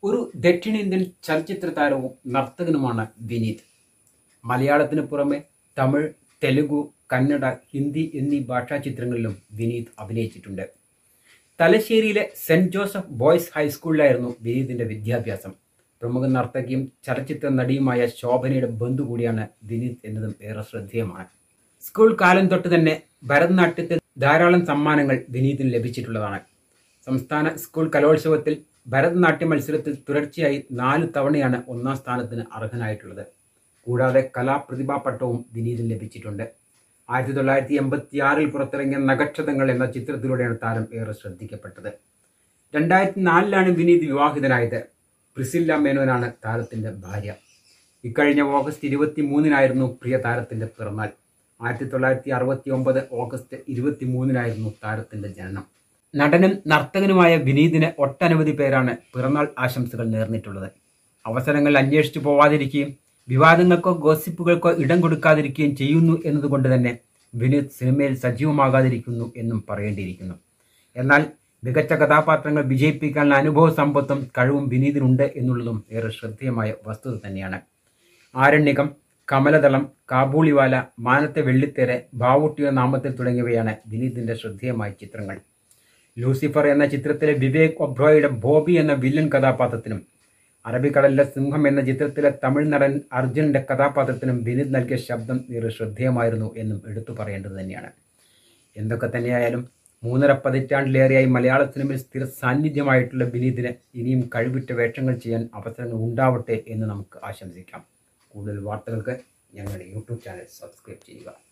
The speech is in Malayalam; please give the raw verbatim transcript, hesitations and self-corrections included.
ഒരു ദക്ഷിണേന്ത്യൻ ചലച്ചിത്ര താരവും നർത്തകനുമാണ് വിനീത്. മലയാളത്തിന് പുറമെ തമിഴ്, തെലുഗു, കന്നഡ, ഹിന്ദി എന്നീ ഭാഷാ ചിത്രങ്ങളിലും വിനീത് അഭിനയിച്ചിട്ടുണ്ട്. തലശ്ശേരിയിലെ സെന്റ് ജോസഫ് ബോയ്സ് ഹൈസ്കൂളിലായിരുന്നു വിനീതിന്റെ വിദ്യാഭ്യാസം. പ്രമുഖ നർത്തകിയും ചലച്ചിത്ര നടിയുമായ ശോഭനയുടെ ബന്ധു കൂടിയാണ് വിനീത് എന്നതും ഏറെ ശ്രദ്ധേയമാണ്. സ്കൂൾ കാലം തൊട്ട് തന്നെ ഭരതനാട്യത്തിൽ ധാരാളം സമ്മാനങ്ങൾ വിനീതിന് ലഭിച്ചിട്ടുള്ളതാണ്. സംസ്ഥാന സ്കൂൾ കലോത്സവത്തിൽ ഭരതനാട്യ മത്സരത്തിൽ തുടർച്ചയായി നാല് തവണയാണ് ഒന്നാം സ്ഥാനത്തിന് അർഹനായിട്ടുള്ളത്. കൂടാതെ കലാപ്രതിഭാ പട്ടവും വിനീതിന് ലഭിച്ചിട്ടുണ്ട്. ആയിരത്തി തൊള്ളായിരത്തി എൺപത്തി ആറിൽ പുറത്തിറങ്ങിയ നക്ഷതങ്ങൾ എന്ന ചിത്രത്തിലൂടെയാണ് താരം ഏറെ ശ്രദ്ധിക്കപ്പെട്ടത്. രണ്ടായിരത്തി നാലിലാണ് വിനീത് വിവാഹിതനായത്. പ്രിസില്ല മേനോനാണ് താരത്തിന്റെ ഭാര്യ. ഇക്കഴിഞ്ഞ ഓഗസ്റ്റ് ഇരുപത്തി മൂന്നിനായിരുന്നു പ്രിയ താരത്തിന്റെ പിറന്നാൾ. ആയിരത്തി തൊള്ളായിരത്തി അറുപത്തി ഒമ്പത് ഓഗസ്റ്റ് ഇരുപത്തി മൂന്നിനായിരുന്നു താരത്തിന്റെ ജനനം. നടനും നർത്തകനുമായ വിനീതിന് ഒട്ടനവധി പേരാണ് പിറന്നാൾ ആശംസകൾ നേർന്നിട്ടുള്ളത്. അവസരങ്ങൾ അന്വേഷിച്ചു പോവാതിരിക്കുകയും വിവാദങ്ങൾക്കോ ഗോസിപ്പുകൾക്കോ ഇടം കൊടുക്കാതിരിക്കുകയും ചെയ്യുന്നു എന്നതുകൊണ്ട് തന്നെ വിനീത് സിനിമയിൽ സജീവമാകാതിരിക്കുന്നു എന്നും പറയേണ്ടിയിരിക്കുന്നു. എന്നാൽ മികച്ച കഥാപാത്രങ്ങൾ വിജയിപ്പിക്കാനുള്ള അനുഭവ സമ്പത്തും കഴിവും വിനീതിനുണ്ട് എന്നുള്ളതും ഏറെ ശ്രദ്ധേയമായ വസ്തുത തന്നെയാണ്. ആരണ്യകം, കമലദളം, കാബൂളിവാല, മാനത്തെ വെള്ളിത്തേര, ബാവൂട്ടിയ നാമത്തിൽ തുടങ്ങിയവയാണ് വിനീതിന്റെ ശ്രദ്ധേയമായ ചിത്രങ്ങൾ. ലൂസിഫർ എന്ന ചിത്രത്തിലെ വിവേക് ഒബ്രോയുടെ ബോബി എന്ന വില്ലൻ കഥാപാത്രത്തിനും അറബിക്കടലിലെ സിംഹം എന്ന ചിത്രത്തിലെ തമിഴ് നടൻ അർജുനന്റെ കഥാപാത്രത്തിനും വിനീത് നൽകിയ ശബ്ദം ഏറെ ശ്രദ്ധേയമായിരുന്നു എന്നും എടുത്തു പറയേണ്ടത് തന്നെയാണ്. എന്തൊക്കെ തന്നെയായാലും മൂന്നര പതിറ്റാണ്ടിലേറെയായി മലയാള സിനിമയിൽ സ്ഥിര സാന്നിധ്യമായിട്ടുള്ള വിനീതിന് ഇനിയും കഴിവുറ്റ വേഷങ്ങൾ ചെയ്യാൻ അവസരങ്ങൾ ഉണ്ടാവട്ടെ എന്ന് നമുക്ക് ആശംസിക്കാം. കൂടുതൽ വാർത്തകൾക്ക് ഞങ്ങളുടെ യൂട്യൂബ് ചാനൽ സബ്സ്ക്രൈബ് ചെയ്യുക.